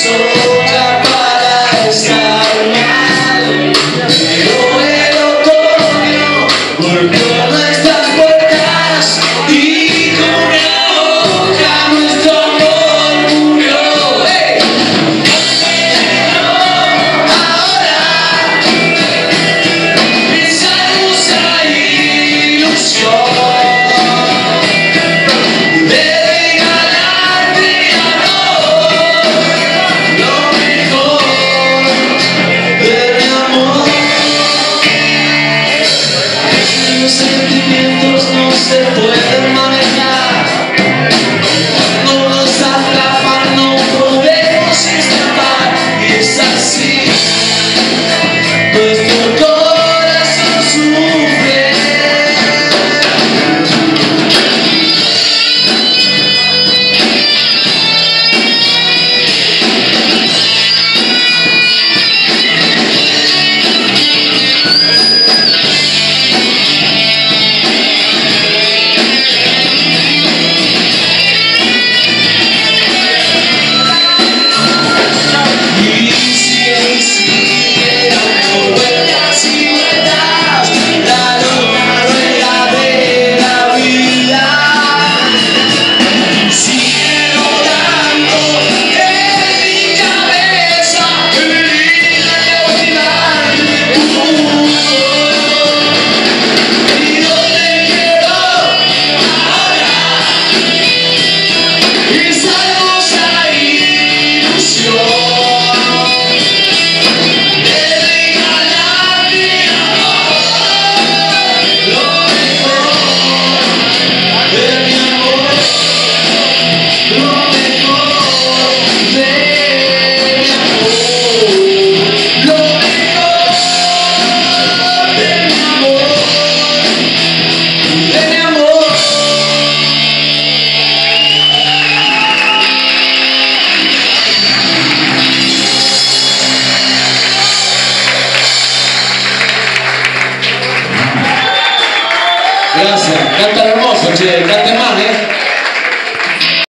sola para estar mal. Llegó el otoño, golpeó nuestras puertas y con una hoja nuestro amor murió. ¡Hey! Ahora pensamos a ilusión. No se pueden manejar, no nos atrapan, no podemos escapar, y es así, nuestro corazón sufre. Gracias, canta hermoso, che, cante más,